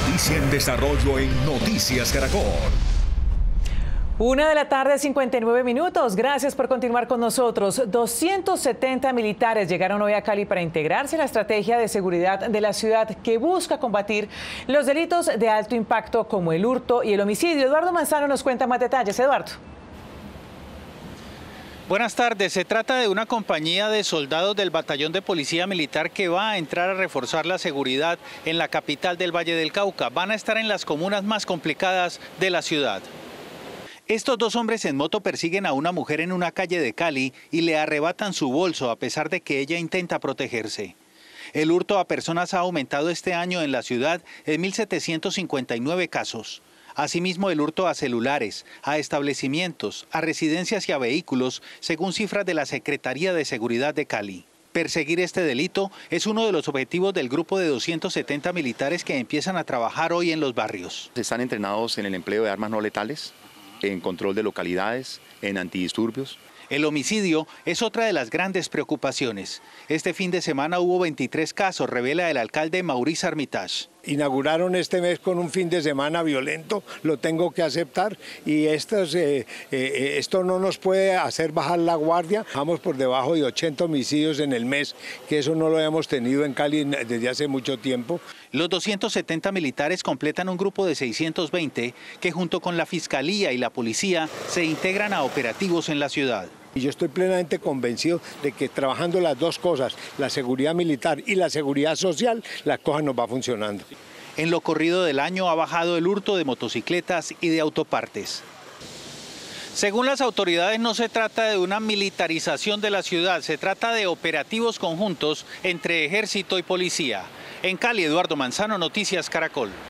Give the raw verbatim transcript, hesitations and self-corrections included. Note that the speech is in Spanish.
Noticia en desarrollo en Noticias Caracol. Una de la tarde, cincuenta y nueve minutos. Gracias por continuar con nosotros. doscientos setenta militares llegaron hoy a Cali para integrarse a la estrategia de seguridad de la ciudad que busca combatir los delitos de alto impacto como el hurto y el homicidio. Eduardo Manzano nos cuenta más detalles. Eduardo. Buenas tardes. Se trata de una compañía de soldados del Batallón de Policía Militar que va a entrar a reforzar la seguridad en la capital del Valle del Cauca. Van a estar en las comunas más complicadas de la ciudad. Estos dos hombres en moto persiguen a una mujer en una calle de Cali y le arrebatan su bolso a pesar de que ella intenta protegerse. El hurto a personas ha aumentado este año en la ciudad en mil setecientos cincuenta y nueve casos. Asimismo, el hurto a celulares, a establecimientos, a residencias y a vehículos, según cifras de la Secretaría de Seguridad de Cali. Perseguir este delito es uno de los objetivos del grupo de doscientos setenta militares que empiezan a trabajar hoy en los barrios. Están entrenados en el empleo de armas no letales, en control de localidades, en antidisturbios. El homicidio es otra de las grandes preocupaciones. Este fin de semana hubo veintitrés casos, revela el alcalde Maurice Armitage. Inauguraron este mes con un fin de semana violento, lo tengo que aceptar, y esto, eh, eh, esto no nos puede hacer bajar la guardia. Vamos por debajo de ochenta homicidios en el mes, que eso no lo habíamos tenido en Cali desde hace mucho tiempo. Los doscientos setenta militares completan un grupo de seiscientos veinte que junto con la Fiscalía y la Policía se integran a operativos en la ciudad. Y yo estoy plenamente convencido de que trabajando las dos cosas, la seguridad militar y la seguridad social, la cosa nos va funcionando. En lo corrido del año ha bajado el hurto de motocicletas y de autopartes. Según las autoridades, no se trata de una militarización de la ciudad, se trata de operativos conjuntos entre ejército y policía. En Cali, Eduardo Manzano, Noticias Caracol.